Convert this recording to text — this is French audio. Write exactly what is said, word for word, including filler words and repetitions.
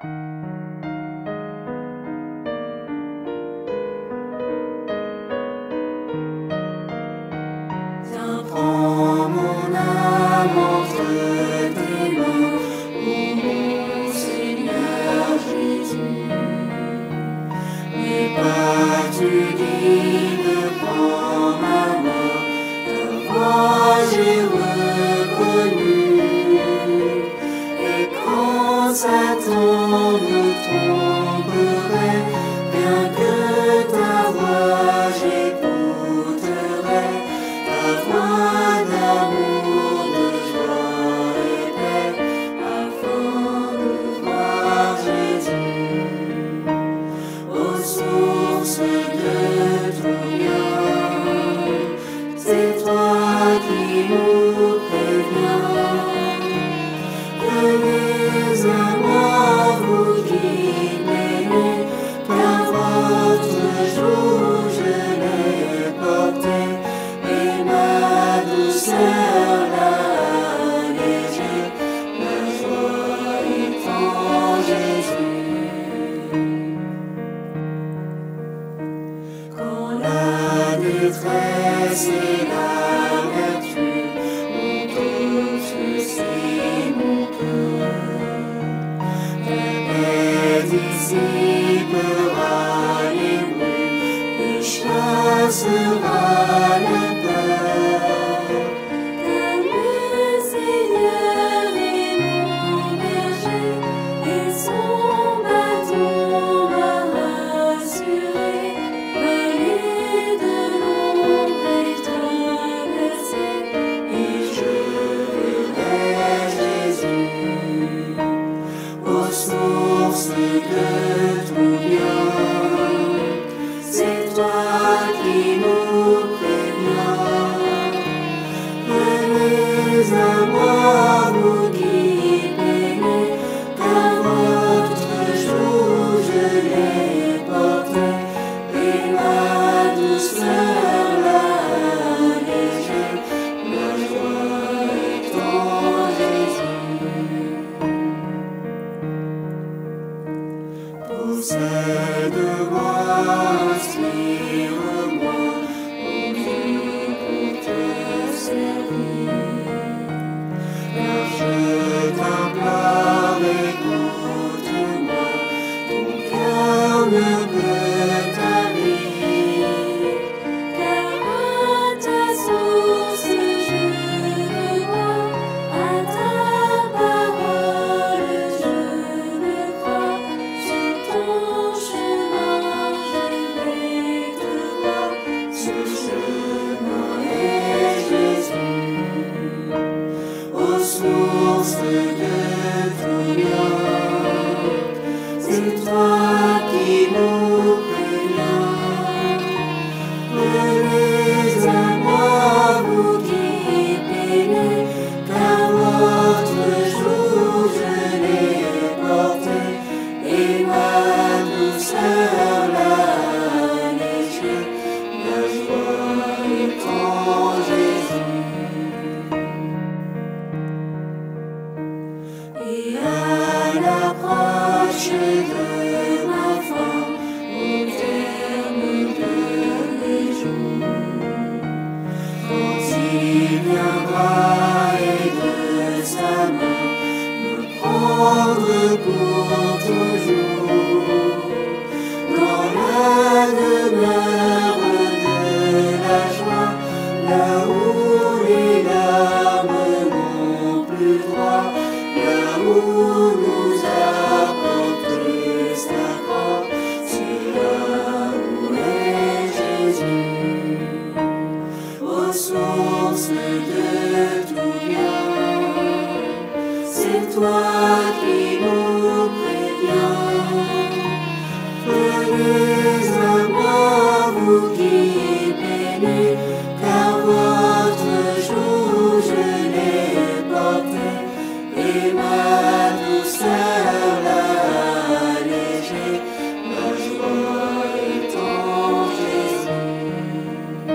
Viens, prends mon âme entre tes mains, ô mon Seigneur Jésus. Mes pas tu guides, prends ma main, ta voix j'ai reconnue. Et quand Satan me tromperait, bien que ta voix j'écouterai, ta voix d'amour, de joie et paix, afin de voir Jésus. Ô source de tout bien, c'est toi qui nous préviens. Venez à moi, vous qui m'aimez, car votre joug je l'ai porté, et ma douceur l'a allégé, ma joie est en Jésus. Quand la détresse et l'amertume ont obscurci mon cœur, mes disciples ralliez-moi et chassera la peur. Car le Seigneur est mon berger, et son bâton m'a rassuré. Vallée de l'ombre et traversée, et je verrai Jésus. Ô source de tout bien, c'est toi qui nous préviens. Venez à moi, vous qui peinez, car votre joug je l'ai porté, et ma douceur l'a allégé, ma joie est en Jésus. Possède-moi, inspire-moi, ô Dieu, pour te servir. Car je t'implore, écoute-moi, ton cœur ne peut t'haïr. Car à ta source je me vois, à ta parole je me crois. Sur ton chemin je vais te voir, ce chemin est Jésus. Ô source de tout bien, c'est toi qui nous préviens. Venez à moi, vous qui peinez, car votre joug je l'ai porté, et ma douceur l'a allégé, ma joie est en Jésus. Et à l'approche de ma fin, au terme de mes jours, quand il viendra et de sa main me prendre pour toujours, dans la demeure de la joie, là où les larmes n'ont plus droit, là où nous apporte sa croix, c'est là où est Jésus. Ô source de tout bien, c'est toi qui nous préviens. Venez à moi, vous qui peinez, car votre joug je l'ai porté, et ma douceur l'a allégé, ma joie est en Jésus.